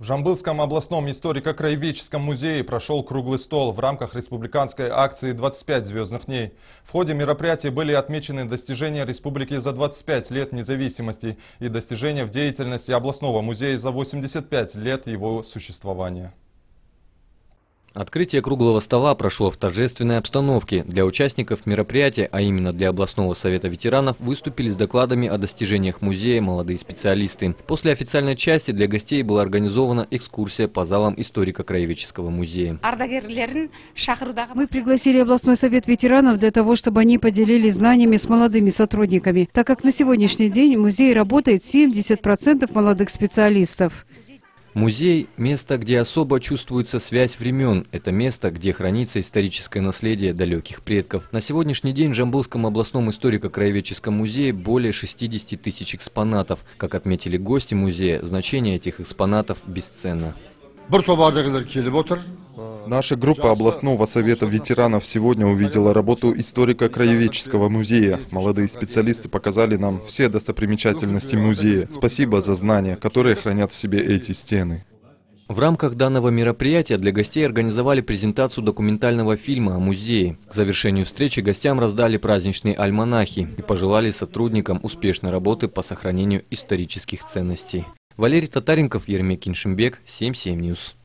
В Жамбылском областном историко-краеведческом музее прошел круглый стол в рамках республиканской акции «25 звездных дней». В ходе мероприятия были отмечены достижения республики за 25 лет независимости и достижения в деятельности областного музея за 85 лет его существования. Открытие круглого стола прошло в торжественной обстановке. Для участников мероприятия, а именно для областного совета ветеранов, выступили с докладами о достижениях музея молодые специалисты. После официальной части для гостей была организована экскурсия по залам историко-краеведческого музея. Мы пригласили областной совет ветеранов для того, чтобы они поделились знаниями с молодыми сотрудниками, так как на сегодняшний день в музее работает 70% молодых специалистов. Музей – место, где особо чувствуется связь времен. Это место, где хранится историческое наследие далеких предков. На сегодняшний день в Жамбылском областном историко-краеведческом музее более 60 тысяч экспонатов. Как отметили гости музея, значение этих экспонатов бесценно. Наша группа областного совета ветеранов сегодня увидела работу историко-краеведческого музея. Молодые специалисты показали нам все достопримечательности музея. Спасибо за знания, которые хранят в себе эти стены. В рамках данного мероприятия для гостей организовали презентацию документального фильма о музее. К завершению встречи гостям раздали праздничные альманахи и пожелали сотрудникам успешной работы по сохранению исторических ценностей. Валерий Татаренков, Ермек Киншимбек, 7/7 News.